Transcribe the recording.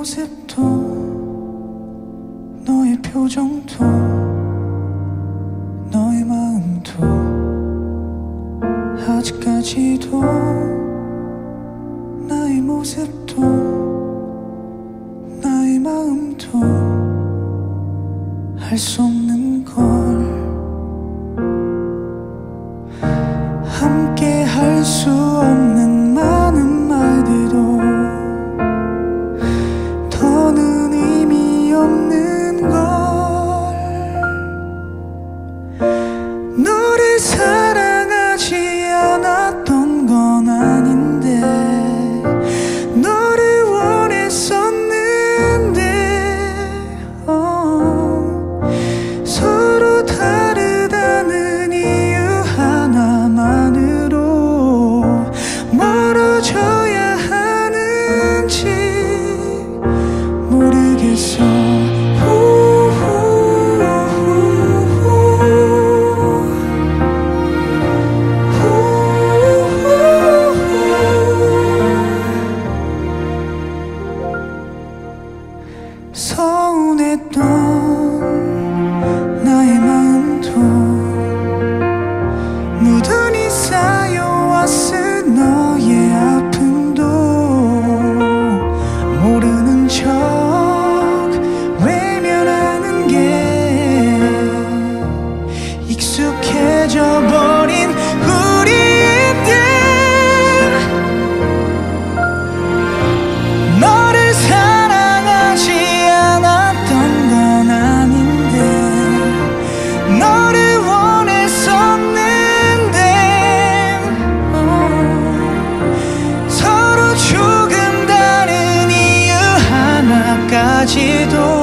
모습도 너의 표정도 너의 마음도 아직까지도 나의 모습도 나의 마음도 알 수 없는 걸 함께 할 수 없는 많은 말들도 더는 의미 없는 걸 너를 사랑하지 않았던 건 아닌데 너를 원했었는데 서로 다르다는 이유 하나만으로 멀어져야 하는지 모르겠어. 서운했던 나의 마음도 무던히 쌓여왔을 너의 아픔도 모르는 척 외면하는 게 익숙해져 버린 우리인데 너를 사랑하지 않았던 건 아닌데 너를 원했었는데 서로 조금 다른 이유 하나까지도